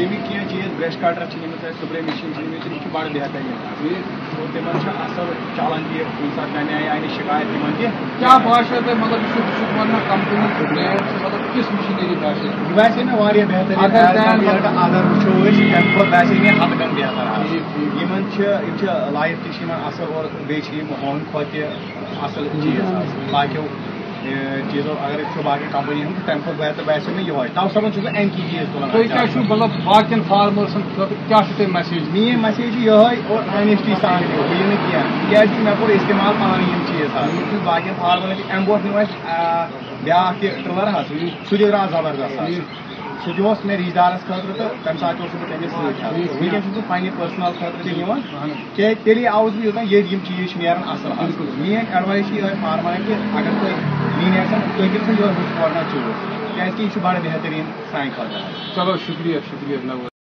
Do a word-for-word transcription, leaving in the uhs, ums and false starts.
یمی کی چیز برش کٹر spray machine یہ بڑا بہترین تو تم اصل چلان تہ کن سات کم آئی آئی شکایت تمن تہ کیا باسو تہ مطلب ونان کمپنی مطلب کس مشینری باسے یہ باسے مے واریاہ بہترین اگر وچھو تمہ کھۄتہٕ باسے مے ہتھ گن بہتر یمن لائف تہ اصل اور بیٚیہِ ہُمن کھۄتہٕ تہِ اصل چیز باقیو چیزو اگر وچھو باقی کمپنی ہند تمہ کھۄتہٕ بہتر باسے مے یہ تَوٕ سبب چھُس بہٕ اَمہِ کی چیز تُلان تُہۍ کیٛاہ چھُو مطلب باقین فارمٲرسن خٲطرٕ کیٛاہ چھُو تۄہہِ میسیج میٲنۍ میسیج چھِ یِہوٚے اور آنیسٹی سان دِیِو بہٕ یہِ نہٕ کینٛہہ تِکیازِ مےٚ کوٚر استعمال پانہٕ یِم چیز حظ بہٕ چھُس باقین فارمرن تہِ اَمہِ برونٛٹھ نیوٗ اَسہِ بیٛاکھ تہِ ٹرٛلر حظ سُہ تہِ درٛاو زبردست حظ سُہ تہِ اوس مےٚ رِشتہٕ دارس خٲطرٕ تہٕ تَمہِ ساتہٕ اوسُس بہٕ تٔمِس سۭتۍ حظ وٕنکٮ۪ن چھُس بہٕ پننہِ پٔرسنل خٲطرٕ تہِ نِوان کیٛازِ تیٚلے آوُس بہٕ یوٚتن ییٚتہِ یِم چیٖز چھِ نیران اصل حظ میٲنۍ ایڈوایس چھِ یِہوٚے فارمرن کہِ اگر تُہۍ نِنۍ آسن تُہۍ کٔرِو سا یِہوٚے ہُتھ گۄڈنیٚتھ چوٗز کیٛازِ کہِ یہِ چھُ بڑٕ بہتریٖن سانہِ خٲطرٕ حظ چلو شُکریہ شُکریہ